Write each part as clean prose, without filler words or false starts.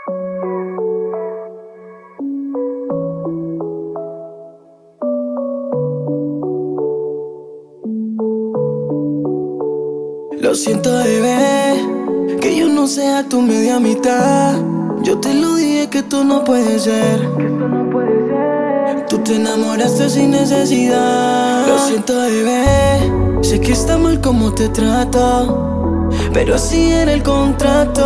Lo siento, bebé, que yo no sea tu media mitad. Yo te lo dije que tú no puedes ser. Tú te enamoraste sin necesidad. Lo siento, bebé, sé que está mal como te trato, pero así era el contrato.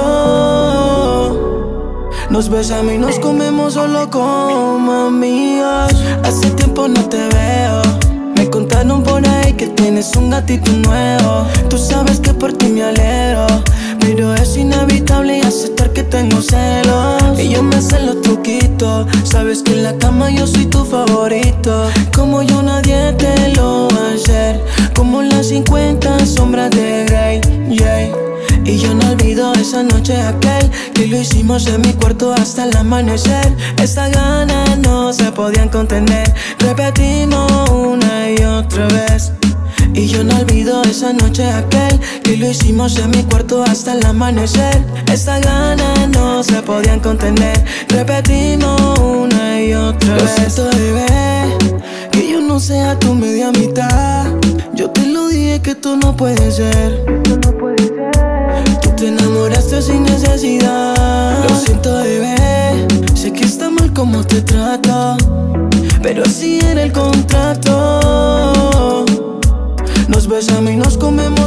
Nos besamos y nos comemos solo como amigos. Hace tiempo no te veo. Me contaron por ahí que tienes un gatito nuevo. Tú sabes que por ti me alegro, pero es inevitable aceptar que tengo celos. Y yo me sé los truquitos. Sabes que en la cama yo soy tu favorito. Como yo nadie te lo va a hacer. Como las 50 sombras de Grey, yeah. Y yo no olvido esa noche aquel que lo hicimos en mi cuarto hasta el amanecer. Estas ganas no se podían contener. Repetimos una y otra vez. Y yo no olvido esa noche aquel que lo hicimos en mi cuarto hasta el amanecer. Estas ganas no se podían contener. Repetimos una y otra vez. Lo siento, bebé, que yo no sea tu media mitad. Yo te lo dije que tú no puedes ser. Tú te enamoraste sin necesidad. Lo siento, bebé, sé que está mal como te trato, pero así era el contrato. Nos besamos y nos comemos